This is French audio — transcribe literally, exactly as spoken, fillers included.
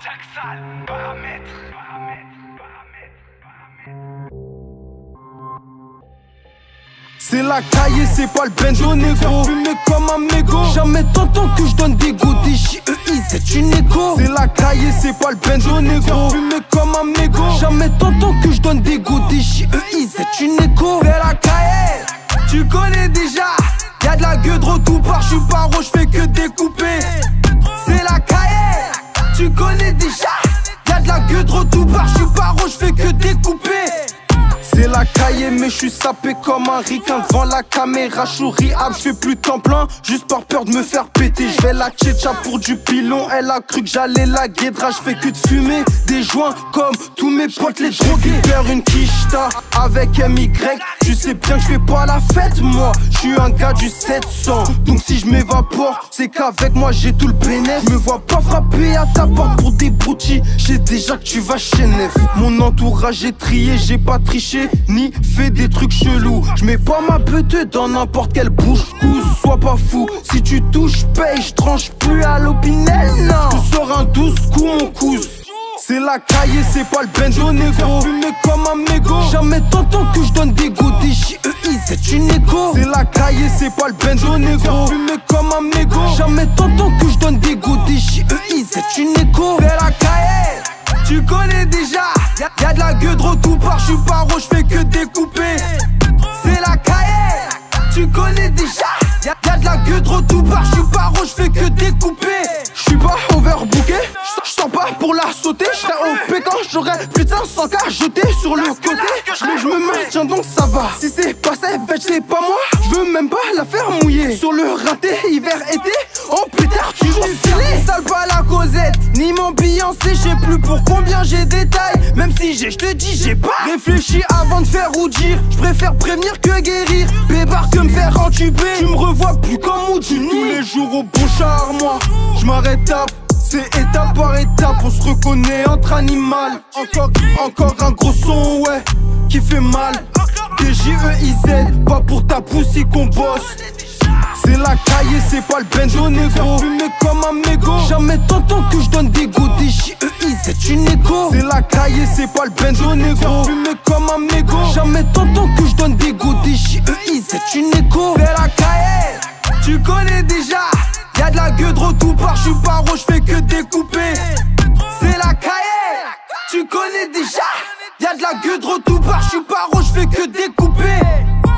Jackson, paramètres. C'est la caille, c'est pas le bendo négro. Fumé comme un mégot. Jamais t'entends que je donne des go. Des J E I, c'est une écho. C'est la caille, c'est pas le bendo négro. Fumé comme un mégot. Jamais t'entends que je donne des go. Des J E I, c'est une écho. C'est la caille, tu connais déjà. Y'a de la gueule de tout part, j'suis paro, j'fais que découper. C'est la caille, tu connais déjà. Y'a de la gueule de tout part, j'suis paro, j'fais que découper. C'est la caille, mais je suis sapé comme un ricain devant la caméra. Je suis riable, je fais plus temps plein, juste par peur de me faire péter. Je vais la tchétcha pour du pilon. Elle a cru que j'allais la guédra. Je fais que de fumer des joints comme tous mes potes les drogués. Faire une quicheta avec M Y. Tu sais bien que je fais pas la fête, moi. Je suis un gars du sept cents. Donc si je m'évapore, c'est qu'avec moi j'ai tout le bénéfice. Je me vois pas frapper à ta porte pour des broutilles. J'ai déjà que tu vas chez Neuf. Mon entourage est trié, j'ai pas triché ni fait des trucs chelous. Je mets pas ma beute dans n'importe quelle bouche cousse. Sois pas fou, si tu touches, paye, je tranche plus à l'opinel, non. Je sors un douze coups, mon cousse. C'est la caille, c'est pas le bendo négro. Fumé comme un mégot. Jamais t'entends que je donne des go. Des J E I, c'est une écho. C'est la caille, c'est pas le bendo négro. Fumé comme un mégot. Jamais t'entends que je donne des go. Des J E I, c'est une écho. C'est la caille, tu connais déjà. Y'a de la gueule de tout part, j'suis paro, j'fais que découper. C'est la caille, tu connais déjà. Y'a de la gueule de tout part, j'suis paro, j'fais que découper. J'suis pas overbooké, j'sors pas pour la sauter. J'serais au pécan, j'aurais plus de cinq cents K jetés sur le côté. Mais j'me maintiens donc ça va. Si c'est pas Savage, c'est pas moi. J'veux même pas la faire mouiller. Sur le raté, hiver, été, en pétard, toujours stylé. Sale pas la causette, ni m'ambiance, j'sais plus pour combien j'ai des tailles. Même si j'ai, j'te dis, j'ai pas réfléchi avant de faire ou dire. J'préfère prévenir que guérir. Bébard que me faire entuber. Tu me revois plus comme Houdini. Tous les jours au bon char, moi, j'm'arrête. C'est étape par étape, on se reconnaît entre animal. Encore, encore un gros son, ouais, qui fait mal. Des J E I Z, pas pour ta poussie qu'on bosse. C'est la caille, c'est pas le bendo négro. Fumé comme un mégot. Jamais t'entends que je donne des go. Des J E I, c'est une écho. C'est la caille, c'est pas le bendo négro. Fumé comme un mégot. Jamais t'entends que je donne des go. Des J E I, c'est une écho. C'est la caille, tu connais déjà. Y'a de la gueule de tout part, j'suis paro, j'fais que découper. C'est la caille, tu connais déjà. Y'a de la gueule de tout part, j'suis paro, j'fais que découper.